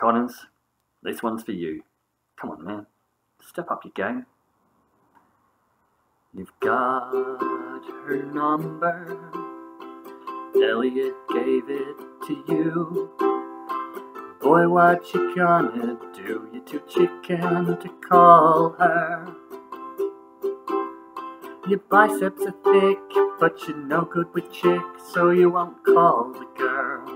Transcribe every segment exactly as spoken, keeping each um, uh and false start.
Collins, this one's for you. Come on, man. Step up your game. You've got her number. Elliot gave it to you. Boy, what you gonna do? You're too chicken to call her. Your biceps are thick, but you're no good with chicks, so you won't call the girl.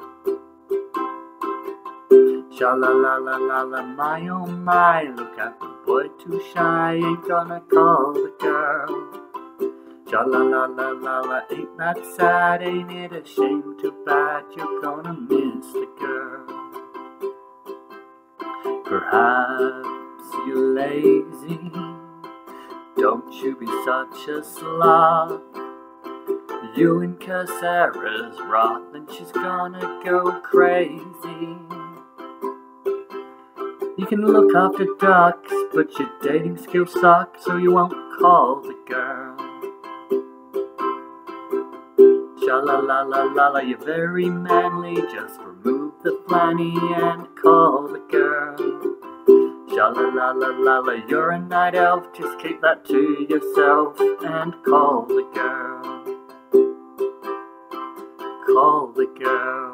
Sha la la la la la, my oh my, look at the boy too shy, ain't gonna call the girl. Sha la la la la la, ain't that sad, ain't it a shame, too bad you're gonna miss the girl. Perhaps you're lazy, don't you be such a slob. You and Casara's rot, then she's gonna go crazy. You can look after ducks, but your dating skills suck, so you won't call the girl. Sha la la la la la, you're very manly, just remove the flanny and call the girl. Sha la la la la la, you're a night elf, just keep that to yourself and call the girl. Call the girl.